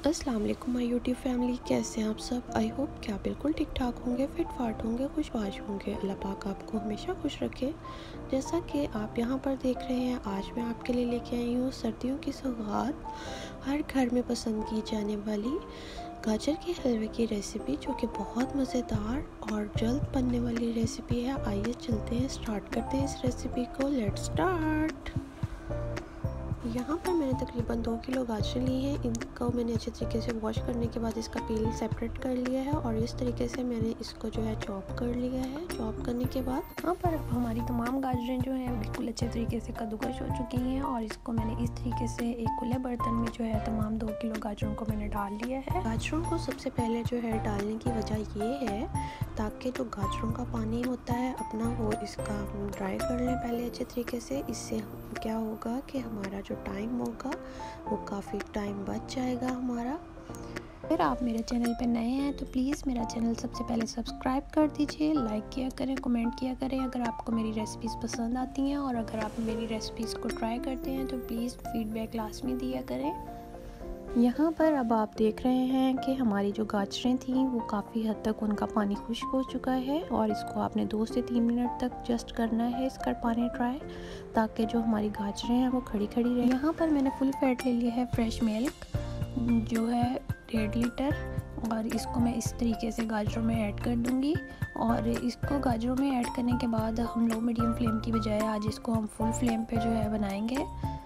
अस्सलाम वालेकुम my YouTube family, कैसे हैं आप सब। आई होप कि आप बिल्कुल ठीक ठाक होंगे, फिट फाट होंगे, खुशबाश होंगे। अल्लाह पाक आपको हमेशा खुश रखे। जैसा कि आप यहाँ पर देख रहे हैं, आज मैं आपके लिए लेके आई हूँ सर्दियों की सौगात, हर घर में पसंद की जाने वाली गाजर के हलवे की रेसिपी, जो कि बहुत मज़ेदार और जल्द बनने वाली रेसिपी है। आइए चलते हैं, स्टार्ट करते हैं इस रेसिपी को। Let's start. यहाँ पर मैंने तकरीबन 2 किलो गाजर ली है। इनको मैंने अच्छे तरीके से वॉश करने के बाद इसका पील सेपरेट कर लिया है और इस तरीके से मैंने इसको जो है चॉप कर लिया है। चॉप करने के बाद यहाँ पर अब हमारी तमाम गाजरें जो हैं बिल्कुल अच्छे तरीके से कद्दूकश हो चुकी हैं और इसको मैंने इस तरीके से एक खुले बर्तन में जो है तमाम 2 किलो गाजरों को मैंने डाल लिया है। गाजरों को सबसे पहले जो है डालने की वजह ये है ताकि जो गाजरों का पानी होता है अपना, वो इसका ड्राई कर लें पहले अच्छे तरीके से। इससे क्या होगा कि हमारा जो टाइम होगा वो काफ़ी टाइम बच जाएगा हमारा। अगर आप मेरे चैनल पे नए हैं तो प्लीज़ मेरा चैनल सबसे पहले सब्सक्राइब कर दीजिए, लाइक किया करें, कमेंट किया करें अगर आपको मेरी रेसिपीज़ पसंद आती हैं, और अगर आप मेरी रेसिपीज़ को ट्राई करते हैं तो प्लीज़ फीडबैक लाजमी दिया करें। यहाँ पर अब आप देख रहे हैं कि हमारी जो गाजरें थीं वो काफ़ी हद तक उनका पानी खुश्क हो चुका है और इसको आपने 2 से 3 मिनट तक जस्ट करना है इसका पानी ट्राई, ताकि जो हमारी गाजरें हैं वो खड़ी खड़ी रहे। यहाँ पर मैंने फुल फैट ले लिया है फ्रेश मिल्क जो है 1.5 लीटर, और इसको मैं इस तरीके से गाजरों में ऐड कर दूँगी। और इसको गाजरों में ऐड करने के बाद हम लो मीडियम फ्लेम की बजाय आज इसको हम फुल फ्लेम पे जो है बनाएंगे।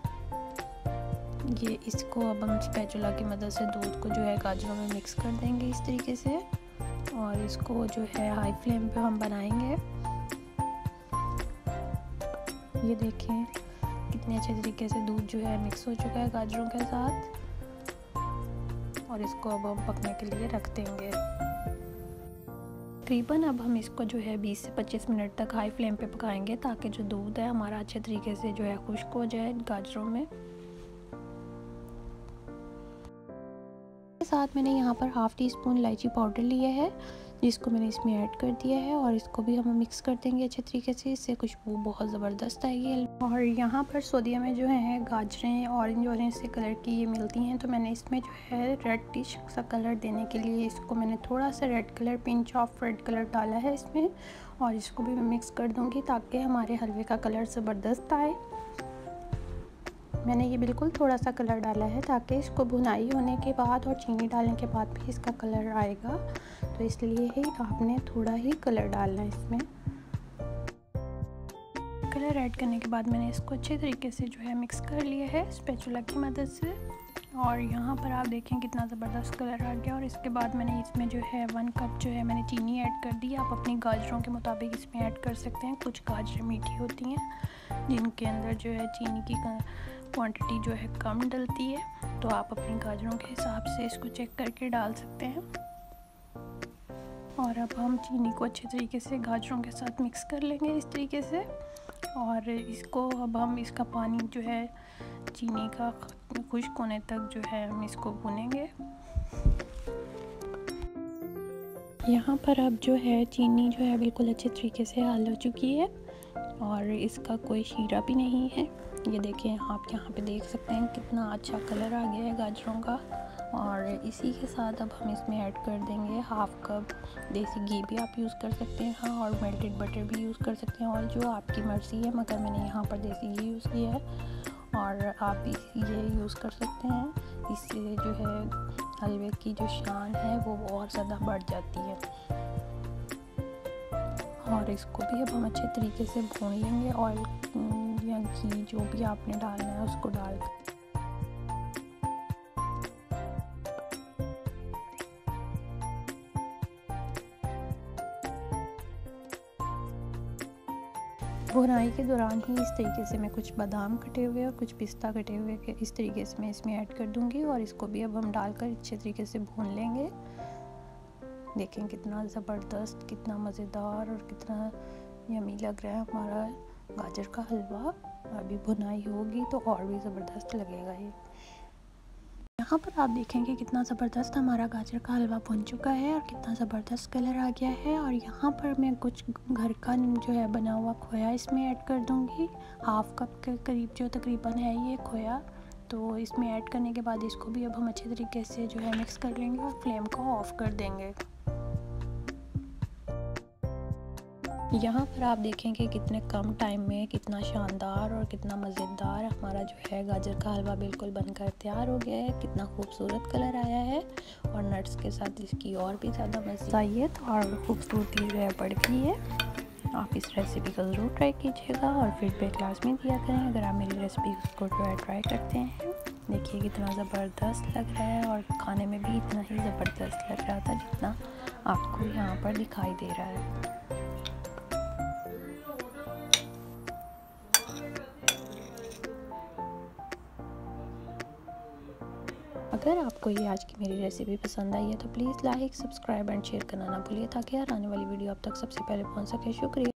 ये इसको अब हम स्पैचुला की मदद से दूध को जो है गाजरों में मिक्स कर देंगे इस तरीके से, और इसको जो है हाई फ्लेम पे हम बनाएंगे। ये देखें कितने अच्छे तरीके से दूध जो है मिक्स हो चुका है गाजरों के साथ, और इसको अब हम पकने के लिए रख देंगे। तकरीबन अब हम इसको जो है 20 से 25 मिनट तक हाई फ्लेम पे पकाएंगे ताकि जो दूध है हमारा अच्छे तरीके से जो है खुश्क हो जाए गाजरों में। साथ मैंने यहाँ पर हाफ़ टी स्पून इलायची पाउडर लिया है जिसको मैंने इसमें ऐड कर दिया है, और इसको भी हम मिक्स कर देंगे अच्छे तरीके से। इससे खुशबू बहुत ज़बरदस्त आएगी। और यहाँ पर सऊदीया में जो है गाजरें ऑरेंज से कलर की ये मिलती हैं, तो मैंने इसमें जो है रेडिश सा कलर देने के लिए इसको मैंने थोड़ा सा red colour, pinch of red colour डाला है इसमें, और इसको भी मैं मिक्स कर दूँगी ताकि हमारे हलवे का कलर ज़बरदस्त आए। मैंने ये बिल्कुल थोड़ा सा कलर डाला है ताकि इसको भुनाई होने के बाद और चीनी डालने के बाद भी इसका कलर आएगा, तो इसलिए ही आपने थोड़ा ही कलर डालना है इसमें। कलर ऐड करने के बाद मैंने इसको अच्छे तरीके से जो है मिक्स कर लिया है स्पैचुला की मदद से, और यहाँ पर आप देखें कितना ज़बरदस्त कलर आ गया। और इसके बाद मैंने इसमें जो है 1 कप जो है मैंने चीनी ऐड कर दी। आप अपनी गाजरों के मुताबिक इसमें ऐड कर सकते हैं। कुछ गाजरें मीठी होती हैं जिनके अंदर जो है चीनी की क्वांटिटी जो है कम डलती है, तो आप अपनी गाजरों के हिसाब से इसको चेक करके डाल सकते हैं। और अब हम चीनी को अच्छे तरीके से गाजरों के साथ मिक्स कर लेंगे इस तरीके से, और इसको अब हम इसका पानी जो है चीनी का खुश्क होने तक जो है हम इसको भूनेंगे। यहाँ पर अब जो है चीनी जो है बिल्कुल अच्छे तरीके से हल हो चुकी है और इसका कोई शीरा भी नहीं है। ये देखें, आप यहाँ पे देख सकते हैं कितना अच्छा कलर आ गया है गाजरों का। और इसी के साथ अब हम इसमें ऐड कर देंगे 1/2 कप देसी घी, भी आप यूज़ कर सकते हैं, हाँ, और मेल्टेड बटर भी यूज़ कर सकते हैं, और जो आपकी मर्ज़ी है, मगर मैंने यहाँ पर देसी घी यूज़ किया है और आप भी ये यूज़ कर सकते हैं। इससे जो है हलवे की जो शान है वो और ज़्यादा बढ़ जाती है। और इसको भी अब हम अच्छे तरीके से भून लेंगे। ऑयल या घी जो भी आपने डालना है उसको डाल भुनाई के दौरान ही इस तरीके से मैं कुछ बादाम कटे हुए और कुछ पिस्ता कटे हुए के इस तरीके से मैं इसमें ऐड कर दूंगी, और इसको भी अब हम डालकर अच्छे तरीके से भून लेंगे। देखें कितना ज़बरदस्त, कितना मज़ेदार और कितना यमी लग रहा है हमारा गाजर का हलवा। अभी भुनाई होगी तो और भी ज़बरदस्त लगेगा ये। यहाँ पर आप देखेंगे कितना ज़बरदस्त हमारा गाजर का हलवा बन चुका है और कितना ज़बरदस्त कलर आ गया है। और यहाँ पर मैं कुछ घर का जो है बना हुआ खोया इसमें ऐड कर दूँगी। 1/2 कप के करीब जो तकरीबन है ये खोया, तो इसमें ऐड करने के बाद इसको भी अब हम अच्छे तरीके से जो है मिक्स कर लेंगे और फ्लेम को ऑफ कर देंगे। यहाँ पर आप देखें कि कितने कम टाइम में कितना शानदार और कितना मज़ेदार हमारा जो है गाजर का हलवा बिल्कुल बनकर तैयार हो गया है। कितना खूबसूरत कलर आया है और नट्स के साथ इसकी और भी ज़्यादा मज़ेदार और खूबसूरती जो है बढ़ गई है। आप इस रेसिपी को ज़रूर ट्राई कीजिएगा और फीडबैक लाजमी दिया करें अगर आप मेरी रेसिपी को जो है ट्राई करते हैं। देखिए कितना ज़बरदस्त लग रहा है और खाने में भी इतना ही ज़बरदस्त लग रहा था जितना आपको यहाँ पर दिखाई दे रहा है। अगर आपको ये आज की मेरी रेसिपी पसंद आई है तो please like, subscribe and share करना ना भूलिए ताकि हर आने वाली वीडियो आप तक सबसे पहले पहुंच सके। शुक्रिया।